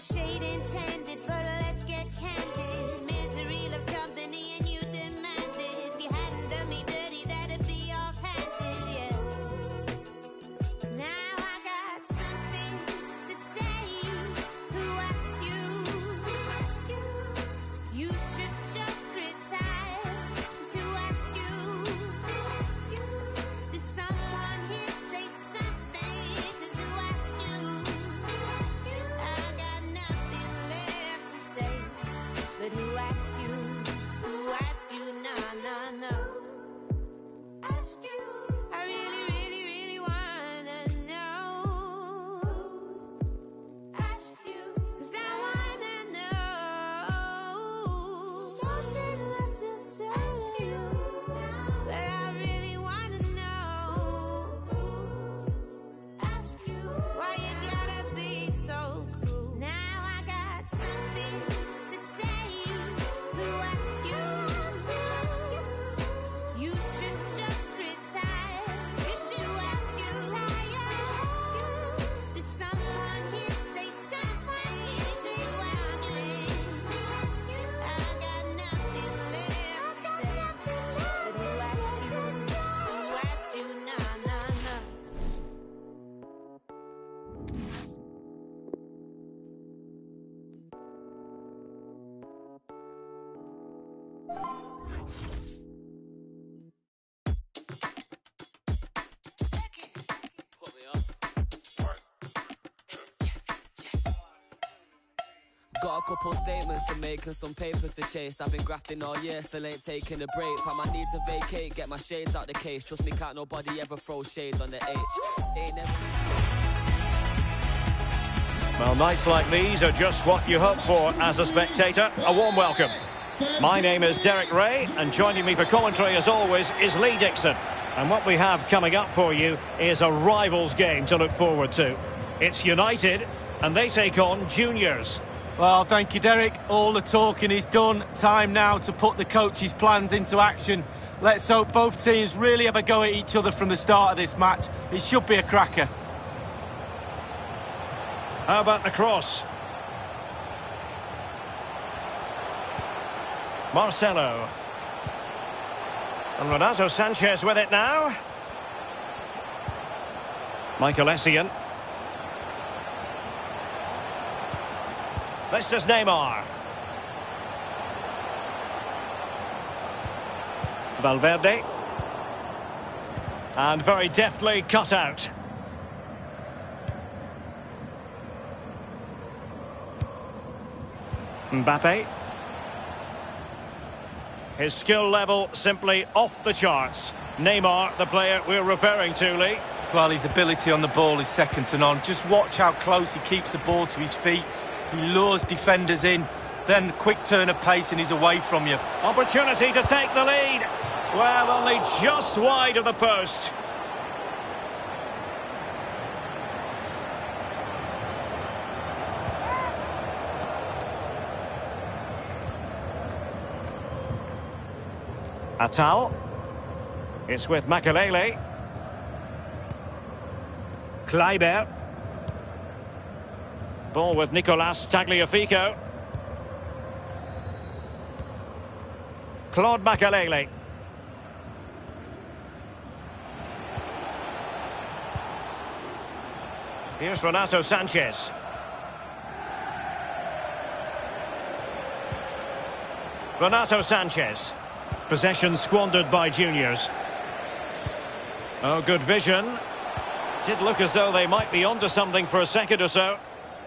shade intended, but let's get candid. Misery loves company and you demand it. If you hadn't done me dirty, that'd be offhanded, yeah. Now I got something to say. Who asked you? Who asked you? You should just retire. 'Cause who asked you? Who asked you? Did someone here say something? 'Cause who asked you? Who asked you? I got nothing left to say. But who asked you? Who asked you? No, no, no. Ask you. I really, really, really wanna know. Ask you. 'Cause I wanna know. Nothing left to say. Ask you. But I really wanna know. Ask you. Why you gotta be so cruel? Now I got something to say. Who asked you? Who asked you? You should just retire. You should ask you. Did someone here say something? Who asked you? I got nothing left to say. But who asked you? Who asked you? No, no, no. Got a couple statements to make and some paper to chase. I've been grafting all year, still ain't taking a break. Fam, I need to vacate, get my shades out the case. Trust me, can't nobody ever throw shade on the H. Ain't never... Well, nights like these are just what you hope for as a spectator. A warm welcome. My name is Derek Ray, and joining me for commentary as always is Lee Dixon. And what we have coming up for you is a rivals game to look forward to. It's United, and they take on Juniors. Well, thank you, Derek. All the talking is done. Time now to put the coach's plans into action. Let's hope both teams really have a go at each other from the start of this match. It should be a cracker. How about the cross? Marcelo. And Renato Sanchez with it now. Michael Essien. This is Neymar. Valverde. And very deftly cut out. Mbappe. His skill level simply off the charts. Neymar, the player we're referring to, Lee. Well, his ability on the ball is second to none. Just watch how close he keeps the ball to his feet. He lures defenders in, then quick turn of pace and he's away from you. Opportunity to take the lead. Well, only just wide of the post. Atal. It's with Makelele. Kleiber. Ball with Nicolas Tagliafico. Claude Makelele. Here's Renato Sanchez. Renato Sanchez. Possession squandered by Juniors. Oh, good vision. Did look as though they might be onto something for a second or so.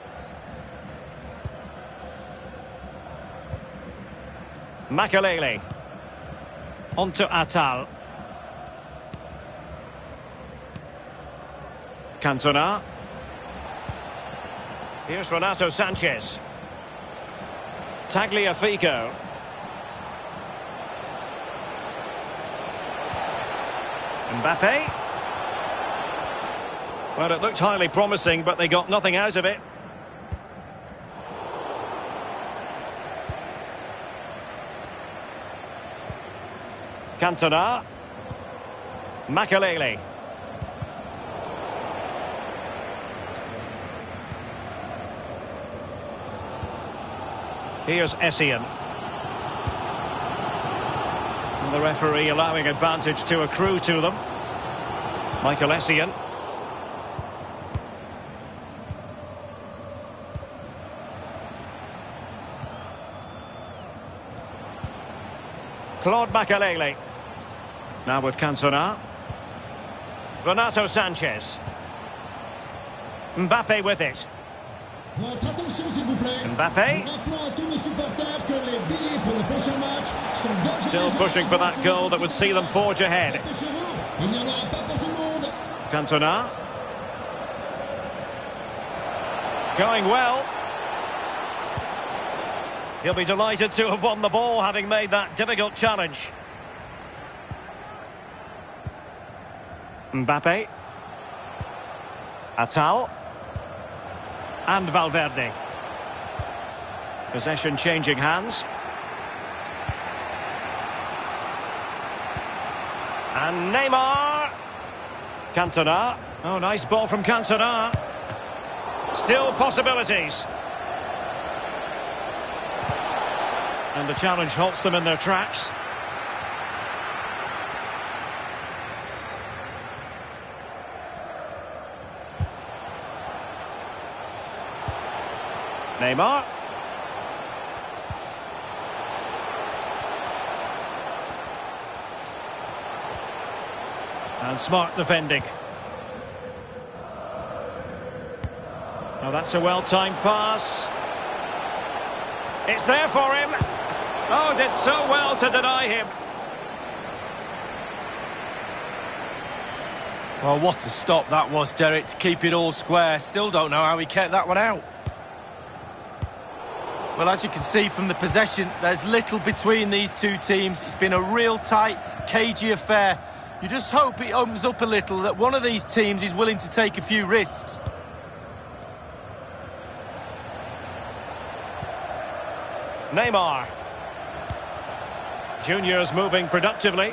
Makelele. Onto Atal. Cantona. Here's Renato Sanchez. Tagliafico. Mbappe. Well, it looked highly promising, but they got nothing out of it. Cantona. Makelele. Here's Essien. And the referee allowing advantage to accrue to them. Michael Essien. Claude Makélélé. Now with Cantona. Renato Sanchez. Mbappé with it. Votre attention s'il vous plaît. Mbappé. Rappelons à tous nos supporters que les billets pour le prochain match sont d'ores et Still déjà pushing for that goal that would see them forge ahead. Dépêchez-vous, il n'y en aura pas pour tout le monde. Cantona. Going well. He'll be delighted to have won the ball, having made that difficult challenge. Mbappé. Atal. And Valverde. Possession changing hands. And Neymar. Cantona. Oh, nice ball from Cantona. Still possibilities. And the challenge halts them in their tracks. Neymar. And smart defending. Oh, that's a well-timed pass. It's there for him. Oh, did so well to deny him. Well, what a stop that was, Derek, to keep it all square. Still don't know how he kept that one out. Well, as you can see from the possession, there's little between these two teams. It's been a real tight, cagey affair. You just hope it opens up a little, that one of these teams is willing to take a few risks. Neymar. Junior's moving productively.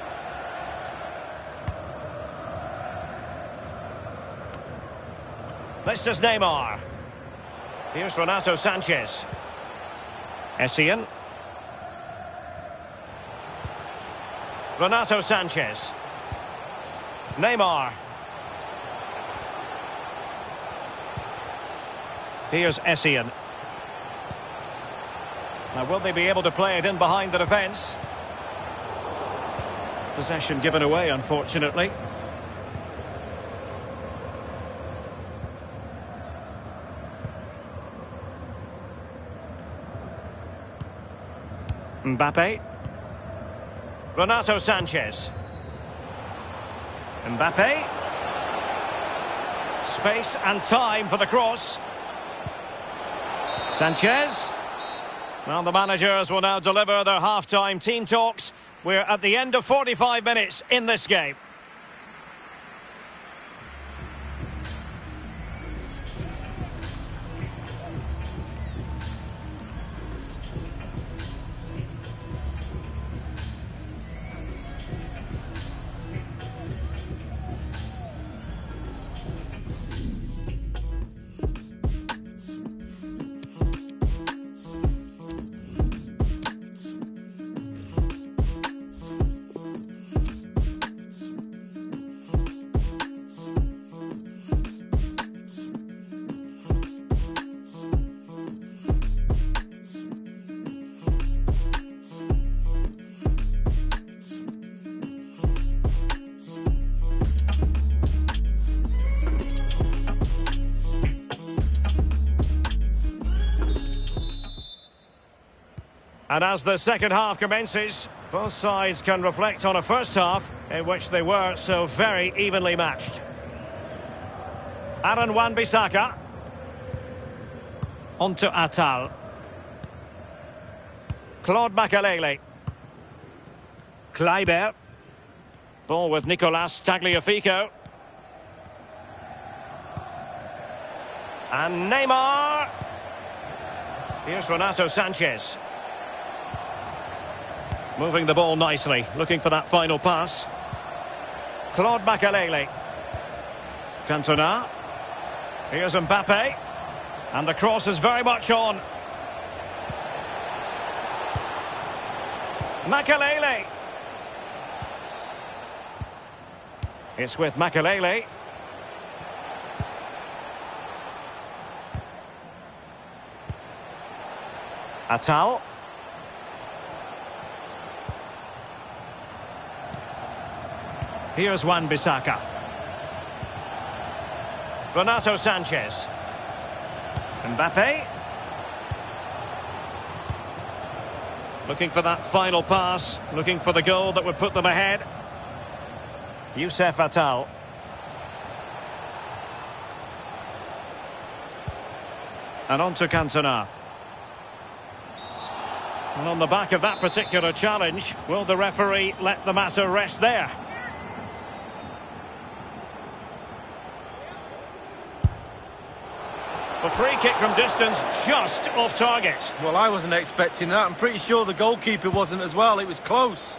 This is Neymar. Here's Renato Sanchez. Essien. Renato Sanchez. Neymar. Here's Essien. Now, will they be able to play it in behind the defence? Possession given away, unfortunately. Mbappé. Renato Sanchez. Mbappé. Space and time for the cross. Sanchez. Well, the managers will now deliver their half-time team talks. We're at the end of 45 minutes in this game. And as the second half commences, both sides can reflect on a first half in which they were so very evenly matched. Aaron Wan-Bissaka. On to Atal. Claude Makélélé. Kleiber. Ball with Nicolas Tagliafico. And Neymar. Here's Renato Sanchez. Moving the ball nicely, looking for that final pass. Claude Makélélé. Cantona. Here's Mbappé. And the cross is very much on. Makelele. It's with Makelele. Atal. Here's Wan-Bissaka. Renato Sanchez. Mbappe. Looking for that final pass, looking for the goal that would put them ahead. Youssef Atal. And on to Cantona. And on the back of that particular challenge, will the referee let the matter rest there? A free kick from distance, just off target. Well, I wasn't expecting that. I'm pretty sure the goalkeeper wasn't as well. It was close.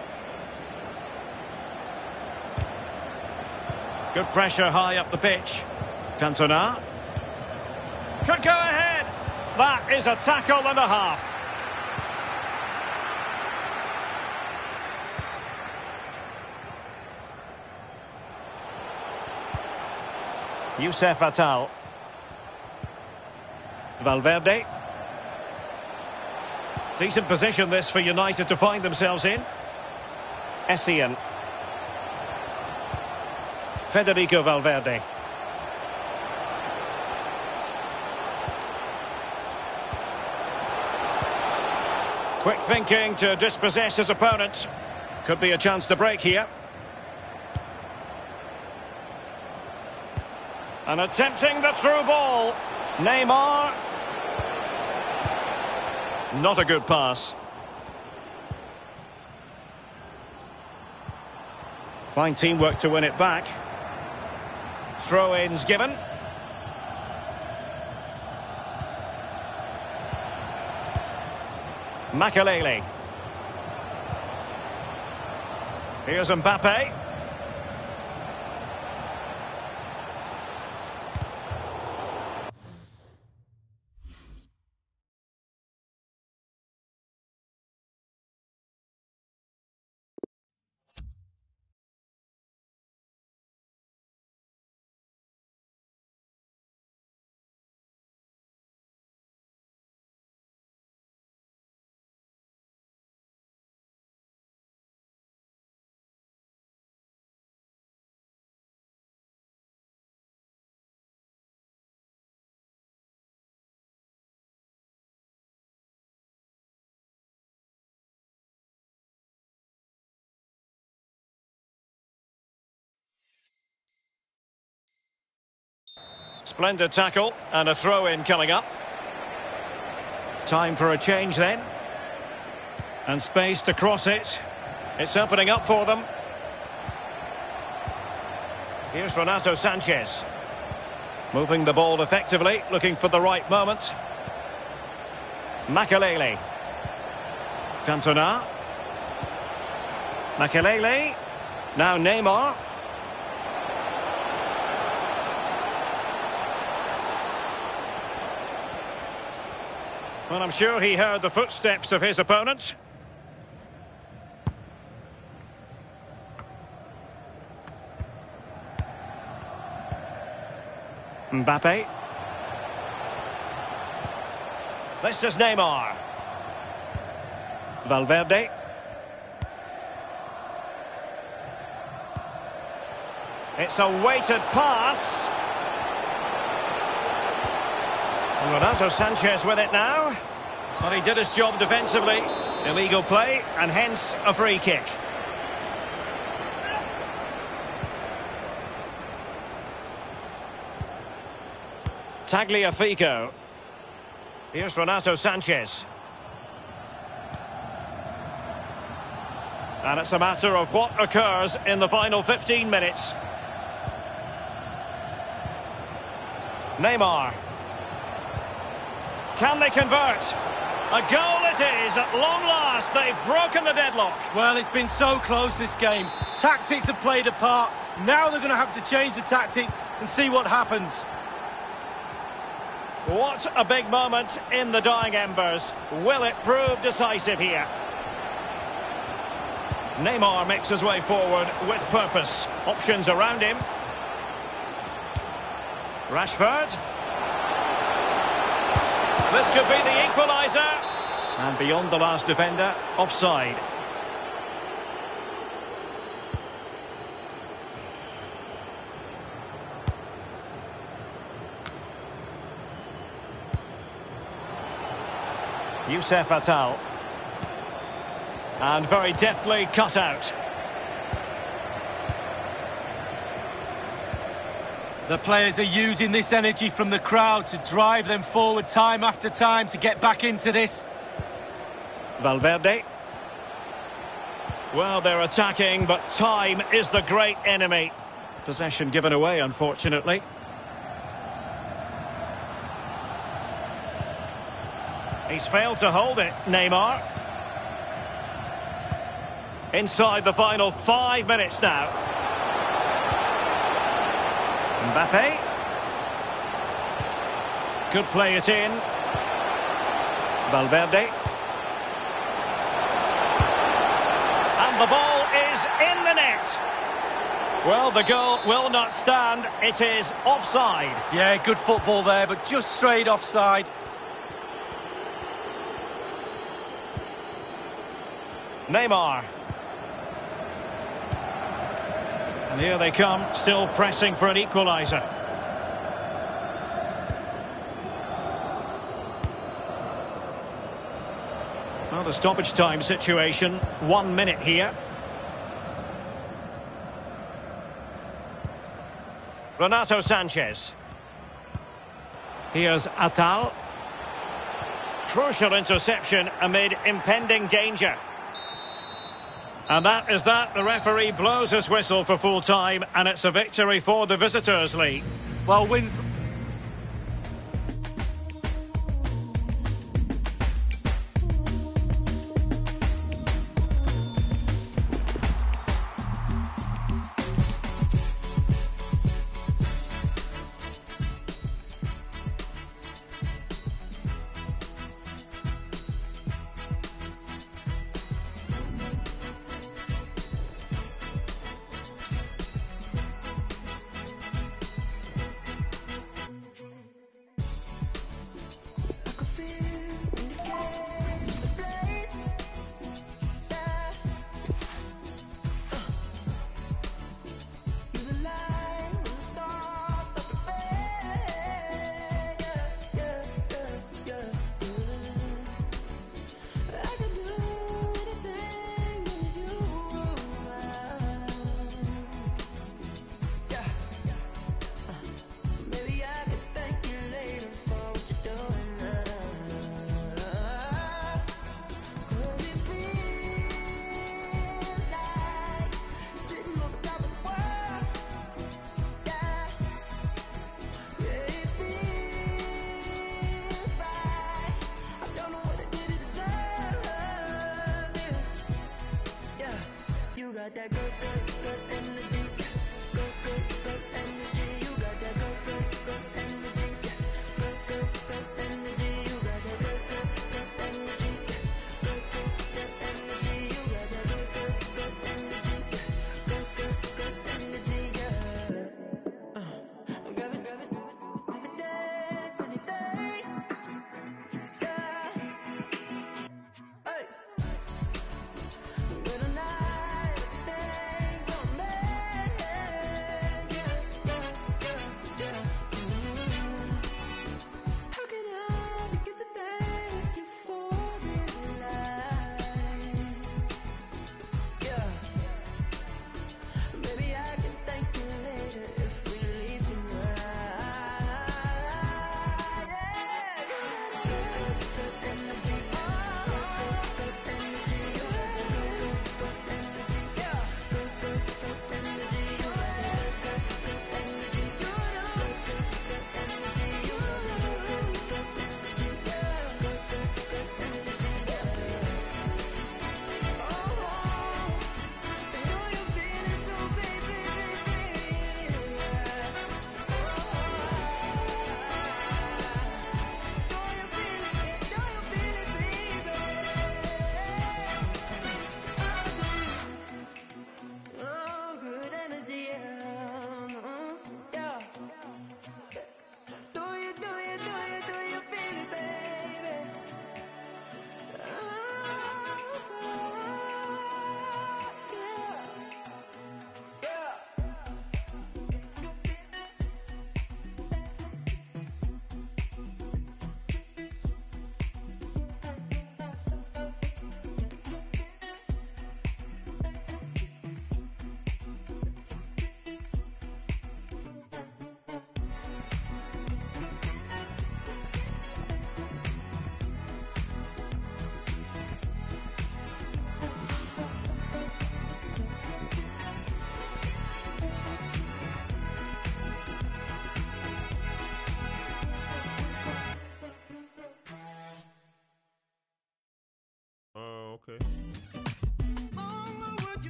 Good pressure high up the pitch. Cantona. Could go ahead. That is a tackle and a half. Youssef Atal. Valverde. Decent position this for United to find themselves in. Essien. Federico Valverde. Quick thinking to dispossess his opponent. Could be a chance to break here. And attempting the through ball. Neymar. Not a good pass. Fine teamwork to win it back. Throw-ins given. Makelele. Here's Mbappe. Splendid tackle and a throw-in coming up. Time for a change then. And space to cross it. It's opening up for them. Here's Renato Sanchez. Moving the ball effectively, looking for the right moment. Makelele. Cantona. Makelele. Now Neymar. Well, I'm sure he heard the footsteps of his opponent. Mbappe. This is Neymar. Valverde. It's a weighted pass. Renato Sanchez with it now. Well, he did his job defensively. Illegal play, and hence a free kick. Tagliafico. Here's Renato Sanchez. And it's a matter of what occurs in the final 15 minutes. Neymar. Can they convert? A goal it is. At long last, they've broken the deadlock. Well, it's been so close, this game. Tactics have played a part. Now they're going to have to change the tactics and see what happens. What a big moment in the dying embers. Will it prove decisive here? Neymar makes his way forward with purpose. Options around him. Rashford. This could be the equaliser. And beyond the last defender, offside. Youssef Attal. And very deftly cut out. The players are using this energy from the crowd to drive them forward time after time to get back into this. Valverde. Well, they're attacking, but time is the great enemy. Possession given away, unfortunately. He's failed to hold it, Neymar. Inside the final 5 minutes now. Mbappe. Could play it in. Valverde. And the ball is in the net. Well, the goal will not stand. It is offside. Yeah, good football there, but just straight offside. Neymar. And here they come, still pressing for an equaliser. Well, the stoppage time situation, 1 minute here. Renato Sanchez. Here's Attal. Crucial interception amid impending danger. And that is that. The referee blows his whistle for full time, and it's a victory for the visitors' league. Well, wins.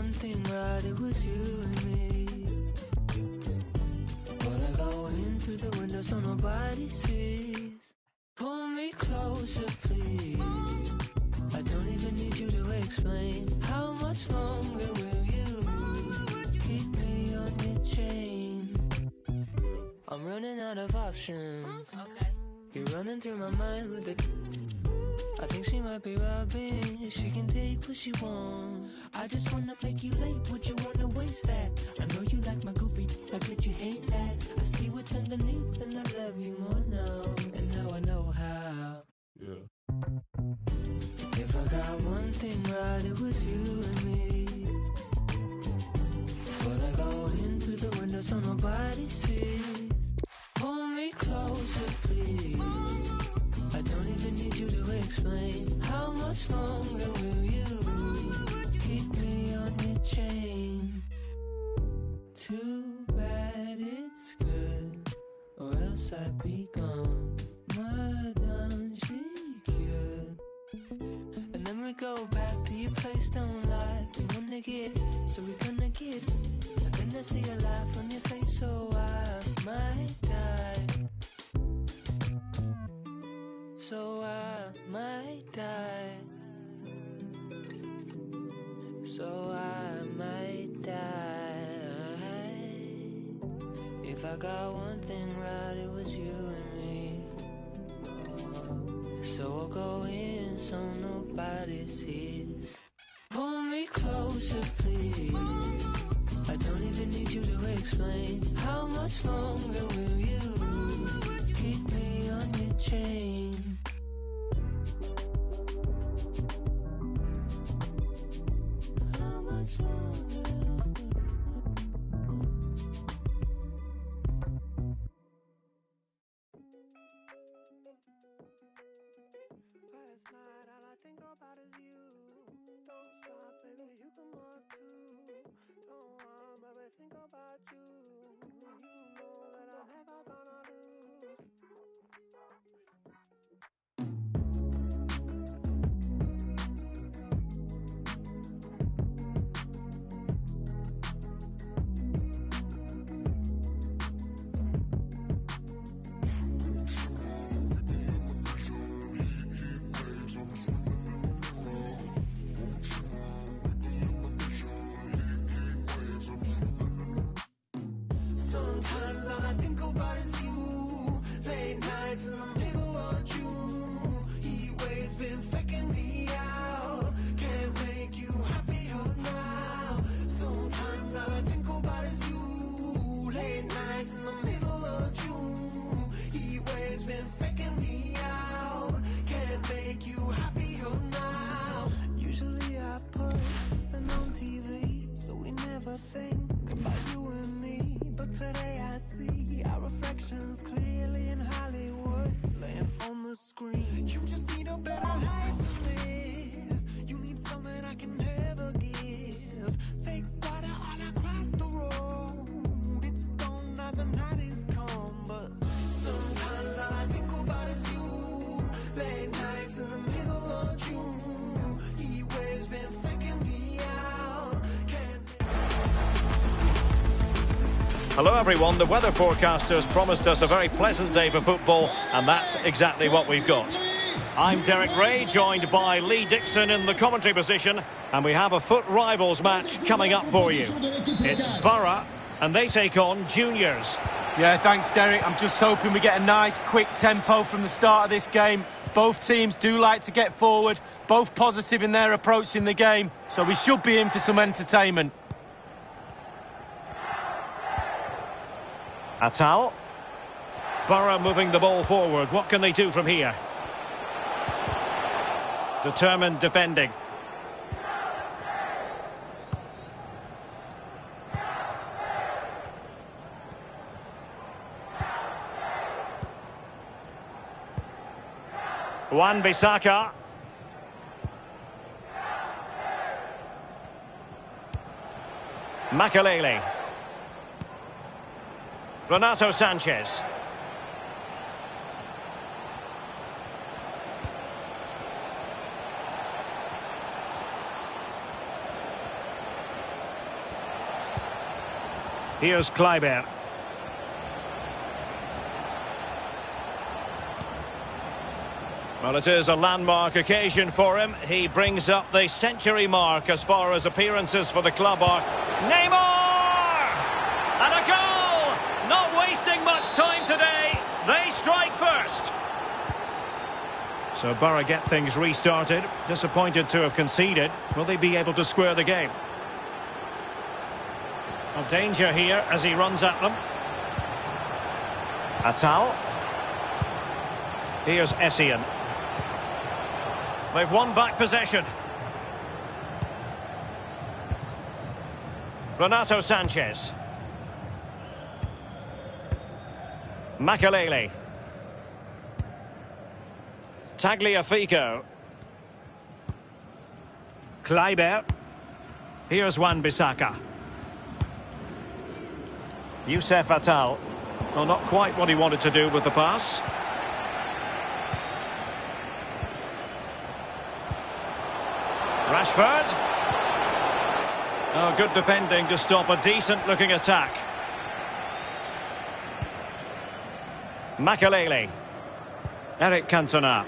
one thing right, it was you and me. Well, I go in through the window so nobody sees. Pull me closer, please. I don't even need you to explain. How much longer will you keep me on your chain? I'm running out of options. Okay. You're running through my mind with the. I think she might be robbing. She can take what she wants. I just wanna make you late. Would you wanna waste that? I know you like my goofy, I bet you hate that. I see what's underneath and I love you more now. And now I know how. Yeah. If I got one thing right, it was you and me. But I go in through the window so nobody sees. Pull me closer, please. I don't even need you to explain. How much longer will you keep me on your chain? Too bad it's good, or else I'd be gone. Madame, she cured. And then we go back to your place, don't lie. We wanna get, so we gonna get. And then I see a laugh on your face, so I might die. So I might die. So I might die. If I got one thing right, it was you and me. So I'll go in so nobody sees. Pull me closer, please. I don't even need you to explain. How much longer will you keep me on your chain? How much longer? Last night all I think about is you. Don't stop, baby, you come on too. Don't want, baby, think about you. You know that I'm never gonna lose. Sometimes all I think about is you. Late nights in the middle of June. Heat waves been faking me out. Can't make you happier now. Sometimes all I think about is you. Late nights in the middle of June. Heat waves been faking me out. Can't make you happier now. Usually I put something on TV, so we never think about you and me. But today I see our reflections clearly in Hollywood, laying on the screen. You just need a better life than this. You need something I can never give. Fake water all across the road. It's gone now, the night is come. But sometimes all I think about is you. Late nights in the middle of June. Heat waves been faking me out. Hello everyone, the weather forecasters promised us a very pleasant day for football, and that's exactly what we've got. I'm Derek Ray, joined by Lee Dixon in the commentary position, and we have a FUT Rivals match coming up for you. It's Borough, and they take on Juniors. Yeah, thanks, Derek. I'm just hoping we get a nice, quick tempo from the start of this game. Both teams do like to get forward, both positive in their approach in the game, so we should be in for some entertainment. Atal. Borough moving the ball forward. What can they do from here? Determined defending. Wan-Bissaka. Makelele. Renato Sanchez. Here's Kluivert. Well, it is a landmark occasion for him. He brings up the century mark as far as appearances for the club are. Neymar! And a goal! Not wasting much time today. They strike first. So Borough get things restarted. Disappointed to have conceded. Will they be able to square the game? A danger here as he runs at them. Atal. Here's Essien. They've won back possession. Renato Sanchez. Makelele. Tagliafico. Kluivert. Here's Wan-Bissaka. Youssef Atal. Well, not quite what he wanted to do with the pass. Rashford. Oh, good defending to stop a decent-looking attack. Makelele. Eric Cantona.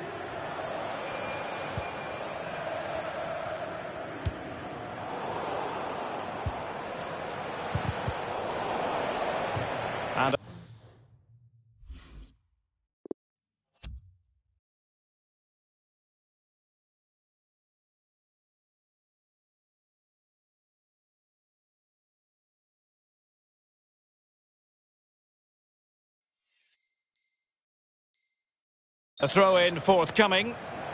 And a throw-in forthcoming.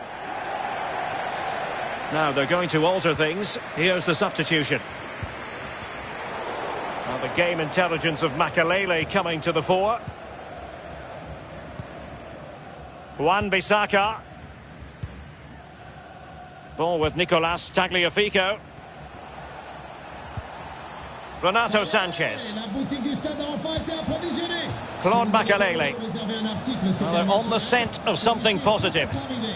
Now they're going to alter things. Here's the substitution. Well, the game intelligence of Makelele coming to the fore. Wan-Bissaka. Ball with Nicolas Tagliafico. Renato Sanchez. Claude Makelele. Well, they're on the scent of something positive.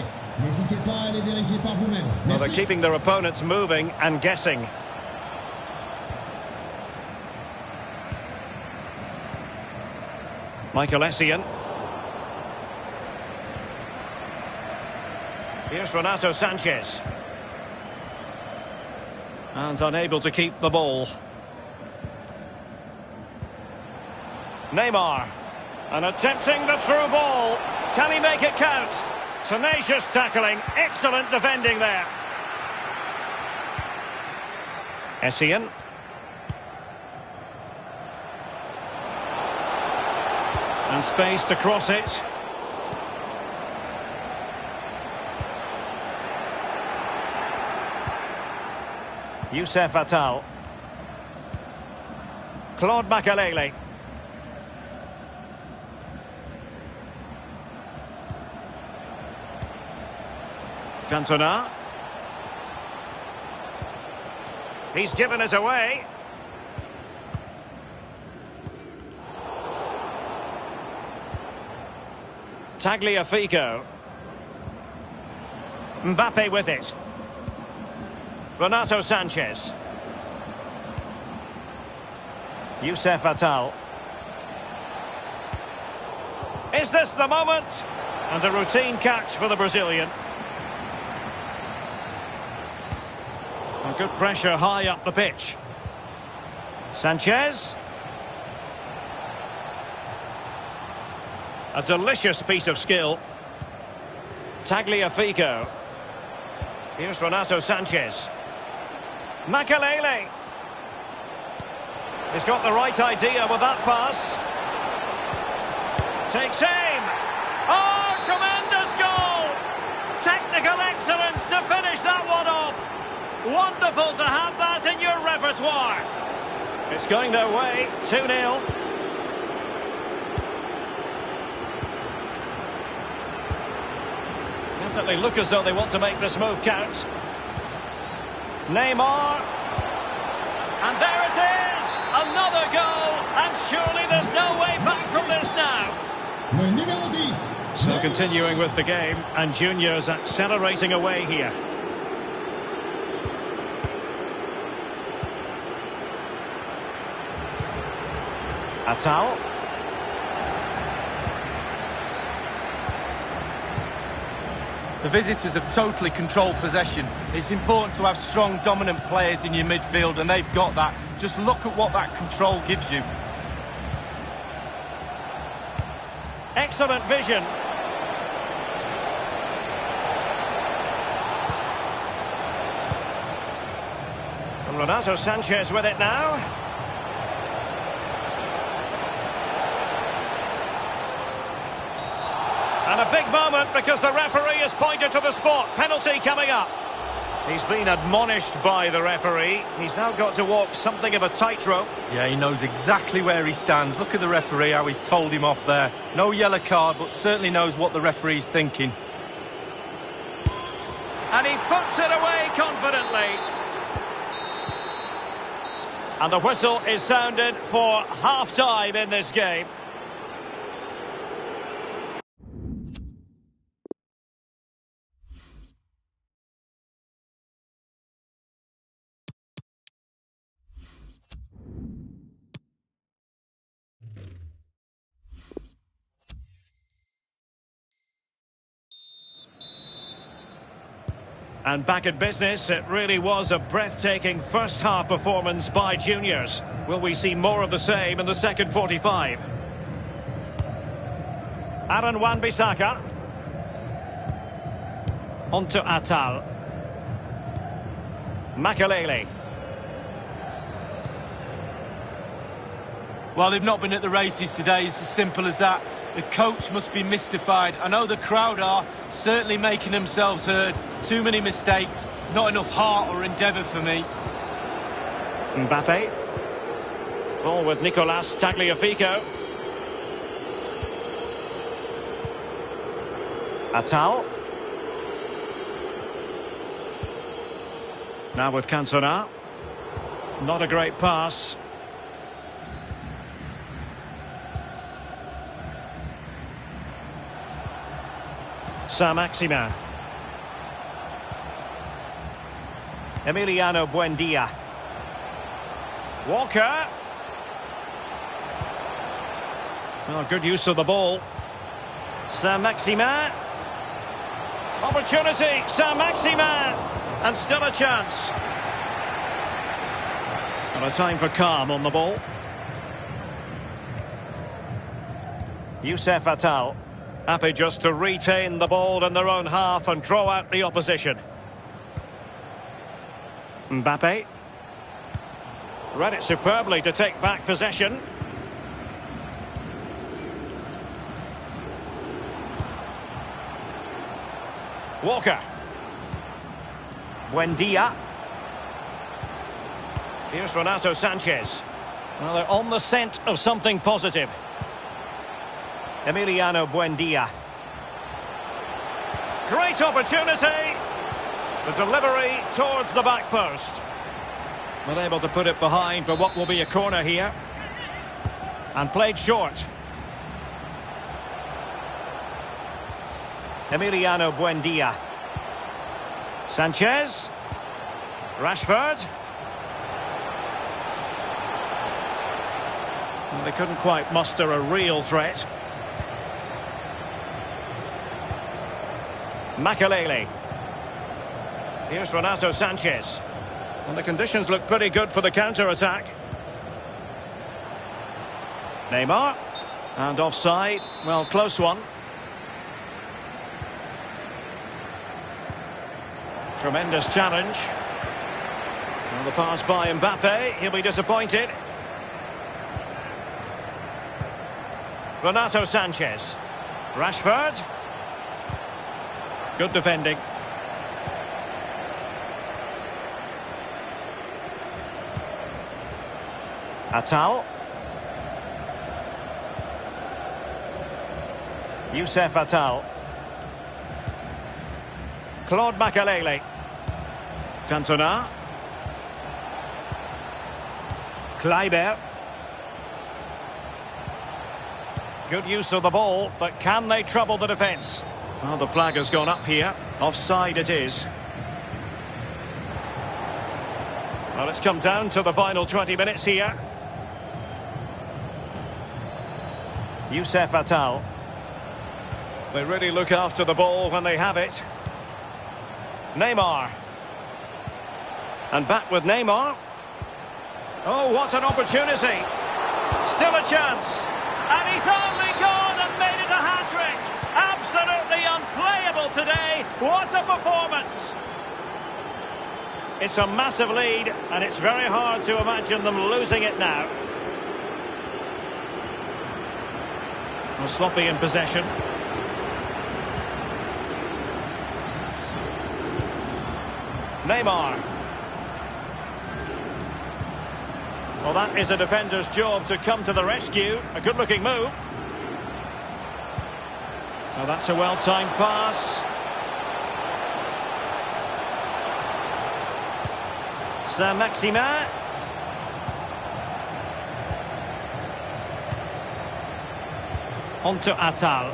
Well, they're keeping their opponents moving and guessing. Michael Essien. Here's Renato Sanchez. And unable to keep the ball. Neymar. And attempting the through ball. Can he make it count? Tenacious tackling. Excellent defending there. Essien. And space to cross it. Youssef Atal. Claude Makelele. Cantona. He's given us away. Tagliafico. Mbappe with it. Renato Sanchez. Youssef Atal. Is this the moment? And a routine catch for the Brazilian. And good pressure high up the pitch. Sanchez. A delicious piece of skill. Tagliafico. Here's Renato Sanchez. Makelele. He's got the right idea with that pass. Takes aim. Oh, tremendous goal! Technical excellence to finish that one off. Wonderful to have that in your repertoire. It's going their way, 2-0. Definitely look as though they want to make this move count. Neymar. And there it is! Another goal! And surely there's no way back from this now. So continuing with the game, and Junior's accelerating away here. Atal. The visitors have totally controlled possession. It's important to have strong, dominant players in your midfield, and they've got that. Just look at what that control gives you. Excellent vision. And Renato Sanchez with it now. And a big moment because the referee has pointed to the spot. Penalty coming up. He's been admonished by the referee. He's now got to walk something of a tightrope. Yeah, he knows exactly where he stands. Look at the referee, how he's told him off there. No yellow card, but certainly knows what the referee's thinking. And he puts it away confidently. And the whistle is sounded for half-time in this game. And back in business, it really was a breathtaking first-half performance by juniors. Will we see more of the same in the second 45? Aaron Wan-Bissaka. On to Atal. Makelele. Well, they've not been at the races today. It's as simple as that. The coach must be mystified. I know the crowd are certainly making themselves heard. Too many mistakes, not enough heart or endeavour for me. Mbappe. Ball with Nicolas Tagliafico. Atal. Now with Cantona. Not a great pass. Saint-Maximin. Emiliano Buendia. Walker. Well, good use of the ball. Saint-Maximin. Opportunity. Saint-Maximin. And still a chance. And a time for calm on the ball. Youssef Atal. Happy just to retain the ball in their own half and draw out the opposition. Mbappe. Read it superbly to take back possession. Walker. Buendia. Here's Renato Sanchez. Well, they're on the scent of something positive. Emiliano Buendia. Great opportunity. The delivery towards the back post. Not able to put it behind for what will be a corner here. And played short. Emiliano Buendia. Sanchez. Rashford. Well, they couldn't quite muster a real threat. Makelele. Here's Renato Sanchez. And the conditions look pretty good for the counter-attack. Neymar. And offside. Well, close one. Tremendous challenge. Well, the pass by Mbappe. He'll be disappointed. Renato Sanchez. Rashford. Good defending. Atal. Youssef Atal. Claude Makelele. Cantona. Kleiber. Good use of the ball, but can they trouble the defence? Well, the flag has gone up here. Offside it is. Well, it's come down to the final 20 minutes here. Youssef Attal. They really look after the ball when they have it. Neymar. And back with Neymar. Oh, what an opportunity. Still a chance. And he's only gone and made it a hat-trick. Absolutely unplayable today. What a performance. It's a massive lead, and it's very hard to imagine them losing it now. Well, sloppy in possession. Neymar. Well, that is a defender's job to come to the rescue. A good-looking move. Well, that's a well-timed pass. Saint-Maximin. On to Attal.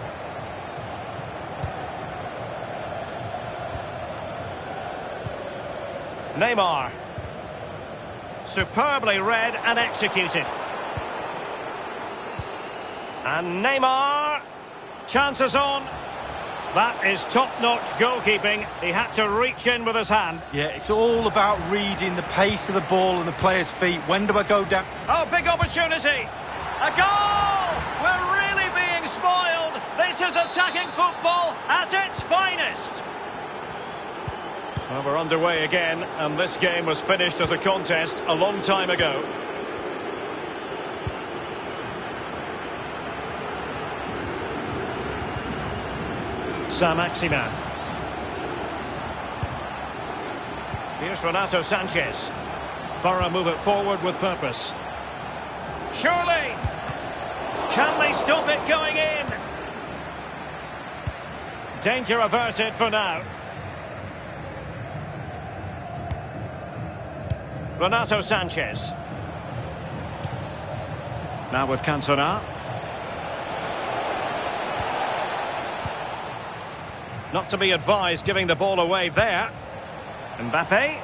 Neymar. Superbly read and executed. And Neymar. Chances on. That is top-notch goalkeeping. He had to reach in with his hand. Yeah, it's all about reading the pace of the ball and the player's feet. When do I go down? Oh, big opportunity. A goal! We're really being spoiled. This is attacking football at its finest. Well, we're underway again, and this game was finished as a contest a long time ago. Saint-Maximin. Here's Renato Sanchez. Thorough move it forward with purpose. Surely! Can they stop it going in? Danger averted for now. Renato Sanchez. Now with Cantona. Not to be advised giving the ball away there. Mbappe.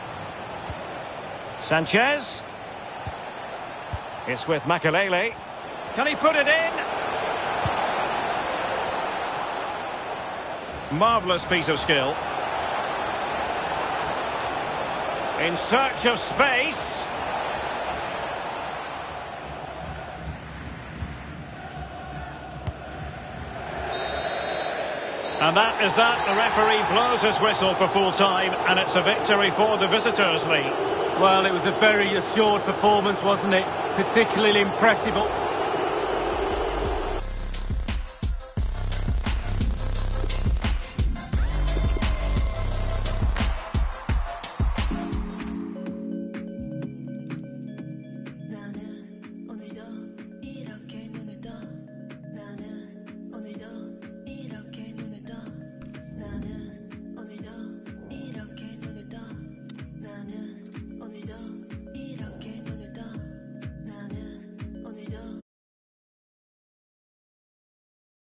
Sanchez. It's with Makelele. Can he put it in? Marvellous piece of skill. In search of space. And that is that. The referee blows his whistle for full time, and it's a victory for the visitors, Lee. Well, it was a very assured performance, wasn't it? Particularly impressive.